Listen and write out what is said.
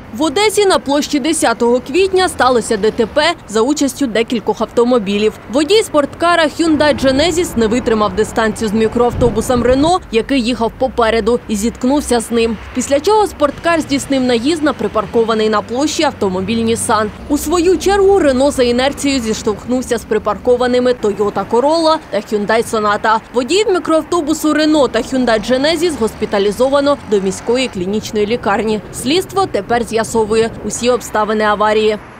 В Одесі на площі 10 квітня сталося ДТП за участю декількох автомобілів. Водій спорткара Hyundai Genesis не витримав дистанцію з мікроавтобусом Renault, який їхав попереду, і зіткнувся з ним. Після чого спорткар здійснив наїзд на припаркований на площі автомобіль Nissan. У свою чергу Renault за інерцією зіштовхнувся з припаркованими Toyota Corolla та Hyundai Sonata. Водіїв мікроавтобусу Renault та Hyundai Genesis госпіталізовано до міської клінічної лікарні. Слідство тепер з'ясовує усі обставини аварії.